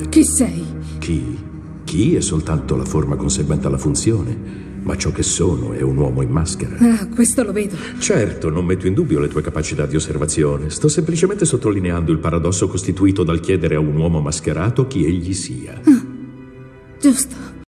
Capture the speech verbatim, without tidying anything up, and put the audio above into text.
Chi sei? Chi? Chi è soltanto la forma conseguente alla funzione, ma ciò che sono è un uomo in maschera. Ah, questo lo vedo. Certo, non metto in dubbio le tue capacità di osservazione. Sto semplicemente sottolineando il paradosso costituito dal chiedere a un uomo mascherato chi egli sia. Ah, giusto.